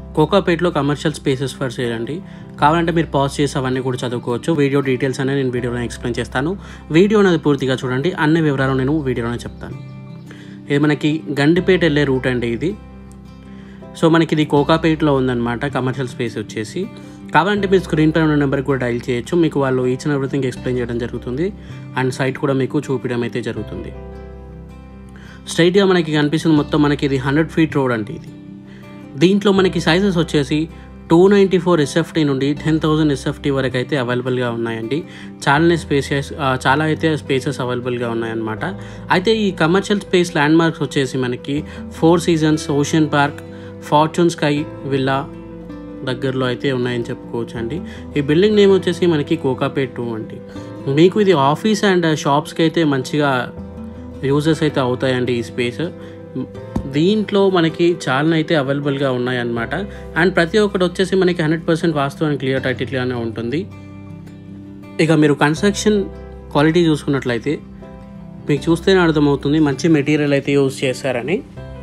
కోకాపేట్లో commercial spaces for sale అండి. కావాలంటే మీరు పాజ్ చేసి అవన్నీ కూడా చదువుకోవచ్చు. వీడియో డీటెయిల్స్ అనేది నేను వీడియోలో ఎక్స్ప్లెయిన్ చేస్తాను. వీడియో అనేది పూర్తిగా చూడండి. అన్ని వివరాలు నేను వీడియోలోనే చెప్తాను. ఇది మనకి గండిపేట వెళ్ళే రూట్ అండి ఇది. సో మనకి ఇది కోకాపేట్లో ఉందన్నమాట కమర్షియల్ స్పేస్ వచ్చేసి. కావాలంటే మీరు స్క్రీన్ పైన ఉన్న నెంబర్కి కూడా డైల్ చేయొచ్చు. మీకు వాళ్ళు ఈచ్ అండ్ ఎవ్రీథింగ్ ఎక్స్ప్లెయిన్ చేయడం జరుగుతుంది. అండ్ సైట్ కూడా మీకు చూపించడం అయితే జరుగుతుంది. స్ట్రైట్గా మనకి కనిపిస్తుంది మొత్తం మనకి ఇది 100 feet రోడ్ అంటే ఇది. దీంట్లో మనకి సైజెస్ వచ్చేసి 294 SFT నుండి 10,000 SFT వరకు అయితే అవైలబుల్గా ఉన్నాయండి. చాలా అయితే స్పేసెస్ అవైలబుల్గా ఉన్నాయన్నమాట. అయితే ఈ కమర్షియల్ స్పేస్ ల్యాండ్ మార్క్స్ వచ్చేసి మనకి 4 Seasons, Ocean Park, Fortune Sky Villa దగ్గరలో అయితే ఉన్నాయని చెప్పుకోవచ్చు అండి. ఈ బిల్డింగ్ నేమ్ వచ్చేసి మనకి కోకాపేట్ 2 అండి. మీకు ఇది ఆఫీస్ అండ్ షాప్స్కి అయితే మంచిగా యూజెస్ అయితే అవుతాయండి ఈ స్పేస్. దీంట్లో మనకి చాలా అయితే అవైలబుల్గా ఉన్నాయన్నమాట. అండ్ ప్రతి ఒక్కటి వచ్చేసి మనకి 100% వాస్తు అండ్ క్లియర్ టైటిల్గానే ఉంటుంది. ఇక మీరు కన్స్ట్రక్షన్ క్వాలిటీ చూసుకున్నట్లయితే మీకు చూస్తేనే అర్థమవుతుంది మంచి మెటీరియల్ అయితే యూజ్ చేశారని.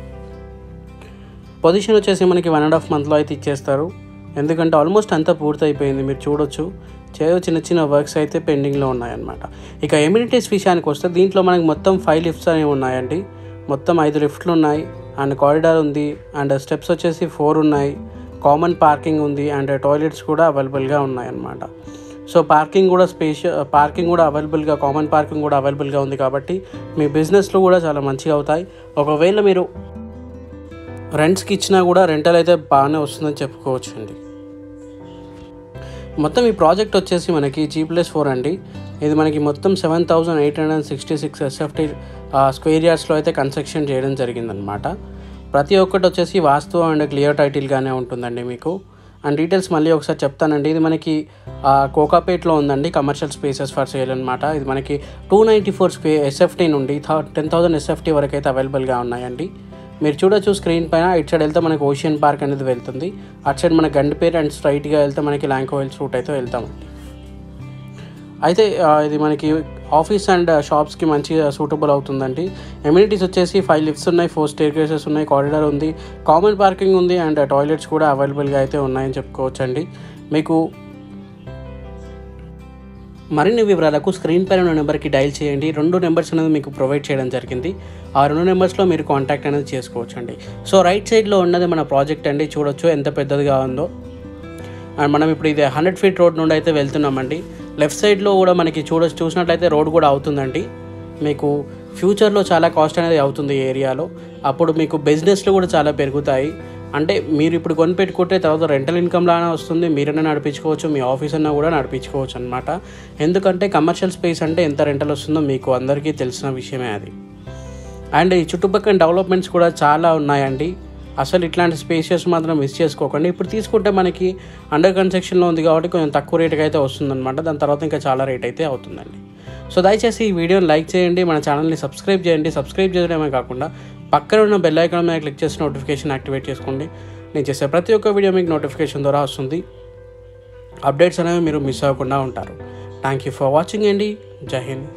పొజిషన్ వచ్చేసి మనకి 1.5 monthలో అయితే ఇచ్చేస్తారు. ఎందుకంటే ఆల్మోస్ట్ అంతా పూర్తి అయిపోయింది. మీరు చూడొచ్చు చిన్న చిన్న వర్క్స్ అయితే పెండింగ్లో ఉన్నాయన్నమాట. ఇక ఎమ్యూనిటీస్ విషయానికి వస్తే దీంట్లో మనకి మొత్తం 5 lifts అనేవి ఉన్నాయండి. మొత్తం 5 లిఫ్ట్లు ఉన్నాయి. అండ్ కారిడార్ ఉంది. అండ్ స్టెప్స్ వచ్చేసి 4 ఉన్నాయి. కామన్ పార్కింగ్ ఉంది. అండ్ టాయిలెట్స్ కూడా అవైలబుల్గా ఉన్నాయన్నమాట. సో పార్కింగ్ కూడా అవైలబుల్గా, కామన్ పార్కింగ్ కూడా అవైలబుల్గా ఉంది. కాబట్టి మీ బిజినెస్లు కూడా చాలా మంచిగా అవుతాయి. ఒకవేళ మీరు రెంట్స్కి ఇచ్చినా కూడా రెంటల్ అయితే బాగానే వస్తుందని చెప్పుకోవచ్చు అండి. మొత్తం ఈ ప్రాజెక్ట్ వచ్చేసి మనకి G+4 అండి. ఇది మనకి మొత్తం 7,866 SFT స్క్వేర్ యార్డ్స్లో అయితే కన్స్ట్రక్షన్ చేయడం జరిగిందనమాట. ప్రతి ఒక్కటి వచ్చేసి వాస్తు అండ్ క్లియర్ టైటిల్గానే ఉంటుందండి మీకు. అండ్ డీటెయిల్స్ మళ్ళీ ఒకసారి చెప్తానండి. ఇది మనకి కోకాపేట్లో ఉందండి కమర్షియల్ స్పేసెస్ ఫర్ సేల్ అనమాట. ఇది మనకి 294 SFT నుండి 10,000 SFT వరకు అయితే అవైలబుల్గా ఉన్నాయండి. మీరు చూడొచ్చు స్క్రీన్ పైన. ఇటు సైడ్ వెళ్తే మనకి ఓషన్ పార్క్ అనేది వెళ్తుంది. అటు సైడ్ మనకి గండిపేట అండ్ స్ట్రైట్గా వెళ్తే మనకి ల్యాంకో హిల్స్ రూట్ అయితే వెళ్తామండి. అయితే ఇది మనకి ఆఫీస్ అండ్ షాప్స్కి మంచిగా సూటబుల్ అవుతుందండి. ఎమ్యూనిటీస్ వచ్చేసి 5 lifts ఉన్నాయి, 4 staircases ఉన్నాయి, కారిడార్ ఉంది, కామన్ పార్కింగ్ ఉంది, అండ్ టాయిలెట్స్ కూడా అవైలబుల్గా అయితే ఉన్నాయని చెప్పుకోవచ్చు అండి. మీకు మరిన్ని వివరాలకు స్క్రీన్ పైన ఉన్న నెంబర్కి డైల్ చేయండి. 2 నెంబర్స్ అనేది మీకు ప్రొవైడ్ చేయడం జరిగింది. ఆ 2 నెంబర్స్లో మీరు కాంటాక్ట్ అనేది చేసుకోవచ్చు అండి. సో రైట్ సైడ్లో ఉన్నది మన ప్రాజెక్ట్ అండి. చూడొచ్చు ఎంత పెద్దదిగా ఉందో. అండ్ మనం ఇప్పుడు ఇది 100 feet రోడ్ నుండి అయితే వెళ్తున్నామండి. లెఫ్ట్ సైడ్లో కూడా మనకి చూసినట్లయితే రోడ్ కూడా అవుతుందండి. మీకు ఫ్యూచర్లో చాలా కాస్ట్ అనేది అవుతుంది ఈ ఏరియాలో. అప్పుడు మీకు బిజినెస్లు కూడా చాలా పెరుగుతాయి. అంటే మీరు ఇప్పుడు కొనిపెట్టుకుంటే తర్వాత రెంటల్ ఇన్కమ్ లానే వస్తుంది. మీరైనా నడిపించుకోవచ్చు, మీ ఆఫీస్ అన్నా కూడా నడిపించుకోవచ్చు అనమాట. ఎందుకంటే కమర్షియల్ స్పేస్ అంటే ఎంత రెంటల్ వస్తుందో మీకు అందరికీ తెలిసిన విషయమే అది. అండ్ ఈ చుట్టుపక్కల డెవలప్మెంట్స్ కూడా చాలా ఉన్నాయండి. అసలు ఇట్లాంటి స్పేసెస్ మాత్రం మిస్ చేసుకోకండి. ఇప్పుడు తీసుకుంటే మనకి అండర్ కన్స్ట్రక్షన్లో ఉంది కాబట్టి కొంచెం తక్కువ రేటుకి అయితే వస్తుందన్నమాట. దాని తర్వాత ఇంకా చాలా రేట్ అయితే అవుతుందండి. సో దయచేసి ఈ వీడియోని లైక్ చేయండి, మన ఛానల్ని సబ్స్క్రైబ్ చేయండి. సబ్స్క్రైబ్ చేయడమే కాకుండా పక్కన ఉన్న బెల్ ఐకాన్ మీద క్లిక్ చేసి నోటిఫికేషన్ యాక్టివేట్ చేసుకోండి. నేను చేసే ప్రతి ఒక్క వీడియో మీకు నోటిఫికేషన్ ద్వారా వస్తుంది. అప్డేట్స్ అనేవి మీరు మిస్ అవ్వకుండా ఉంటారు. థ్యాంక్ యూ ఫర్ వాచింగ్ అండి. జై హింద్.